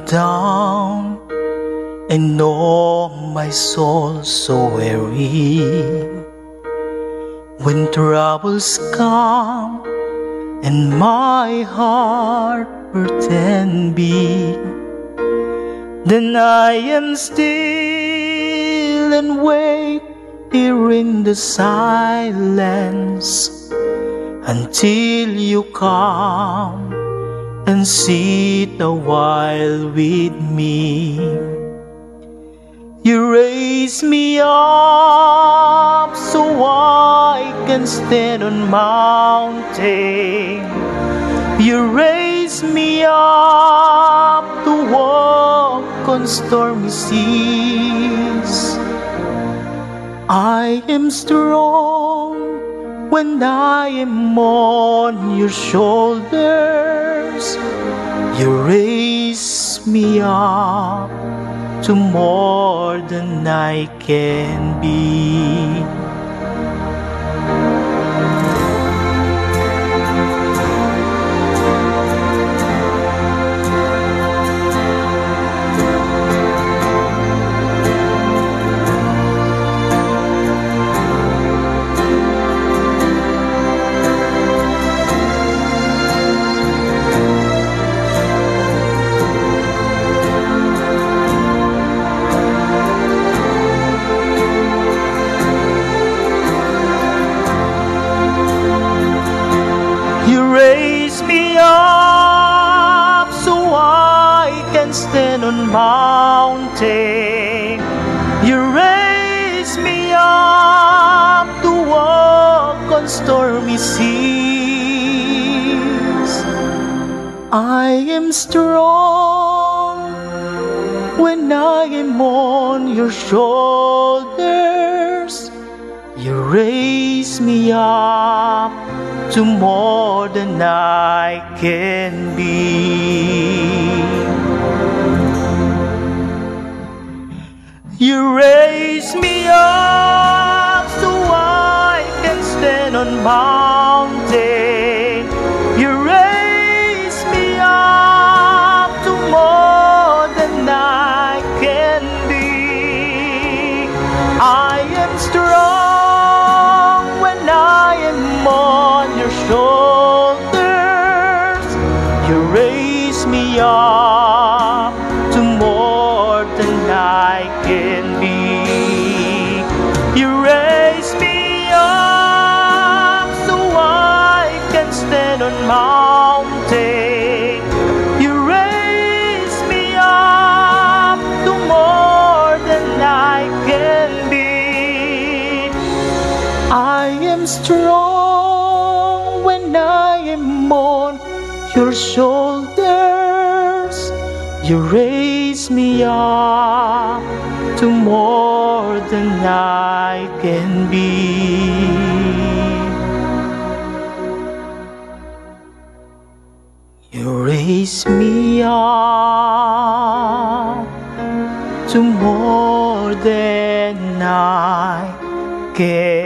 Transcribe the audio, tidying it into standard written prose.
down, I know my soul's so weary. When troubles come and my heart burden be, then I am still and wait here in the silence until you come and sit a while with me. You raise me up so I can stand on mountain. You raise me up to walk on stormy seas. I am strong when I am on your shoulders. You raise me up to more than I can be. Raise me up so I can stand on mountain. You raise me up to walk on stormy seas. I am strong when I am on your shoulders. You raise me up to more than I can be. You raise me up so I can stand on mountain. You raise me up to more than I can be. I am strong when I am on your shoulders. You raise me up to more than I can be. You raise me up so I can stand on mountain. You raise me up to more than I can be. I am strong when I am on your shoulders. You raise me up to more than I can be. You raise me up to more than I can